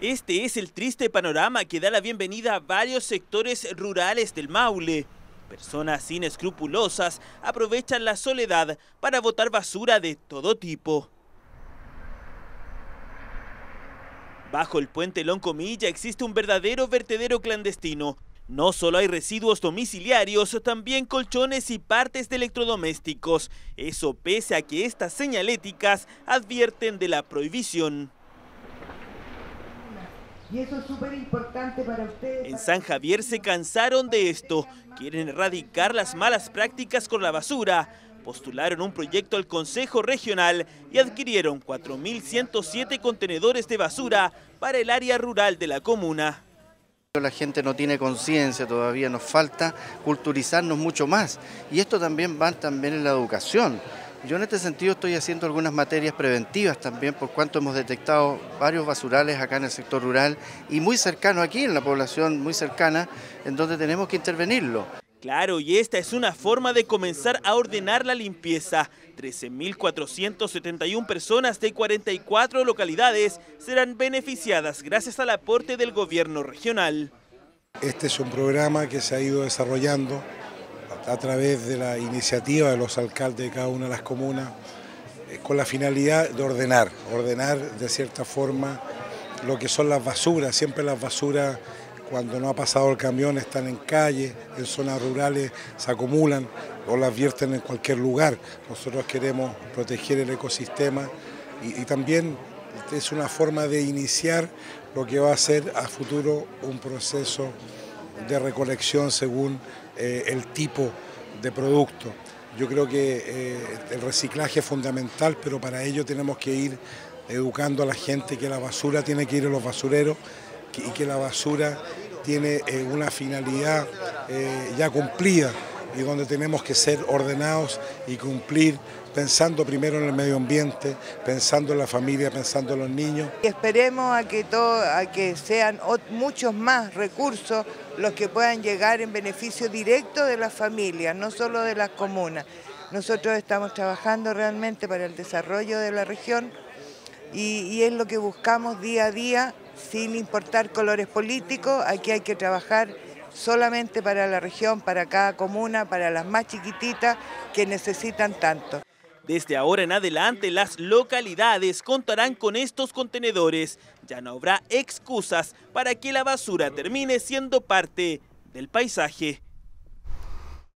Este es el triste panorama que da la bienvenida a varios sectores rurales del Maule. Personas inescrupulosas aprovechan la soledad para botar basura de todo tipo. Bajo el puente Loncomilla existe un verdadero vertedero clandestino. No solo hay residuos domiciliarios, también colchones y partes de electrodomésticos. Eso pese a que estas señaléticas advierten de la prohibición. Y eso es súper importante para ustedes. En San Javier se cansaron de esto. Quieren erradicar las malas prácticas con la basura. Postularon un proyecto al Consejo Regional y adquirieron 4.107 contenedores de basura para el área rural de la comuna. La gente no tiene conciencia, todavía nos falta culturizarnos mucho más. Y esto también va en la educación. Yo en este sentido estoy haciendo algunas materias preventivas también, por cuanto hemos detectado varios basurales acá en el sector rural y muy cercano aquí, en la población muy cercana, en donde tenemos que intervenirlo. Claro, y esta es una forma de comenzar a ordenar la limpieza. 13.471 personas de 44 localidades serán beneficiadas gracias al aporte del gobierno regional. Este es un programa que se ha ido desarrollando a través de la iniciativa de los alcaldes de cada una de las comunas, con la finalidad de ordenar de cierta forma lo que son las basuras. Siempre las basuras, cuando no ha pasado el camión, están en calle, en zonas rurales, se acumulan o las vierten en cualquier lugar. Nosotros queremos proteger el ecosistema y también es una forma de iniciar lo que va a ser a futuro un proceso de recolección según el tipo de producto. Yo creo que el reciclaje es fundamental, pero para ello tenemos que ir educando a la gente que la basura tiene que ir a los basureros y que la basura tiene una finalidad ya cumplida y donde tenemos que ser ordenados y cumplir pensando primero en el medio ambiente, pensando en la familia, pensando en los niños. Esperemos a que sean muchos más recursos los que puedan llegar en beneficio directo de las familias, no solo de las comunas. Nosotros estamos trabajando realmente para el desarrollo de la región y es lo que buscamos día a día, sin importar colores políticos. Aquí hay que trabajar solamente para la región, para cada comuna, para las más chiquititas que necesitan tanto. Desde ahora en adelante, las localidades contarán con estos contenedores. Ya no habrá excusas para que la basura termine siendo parte del paisaje.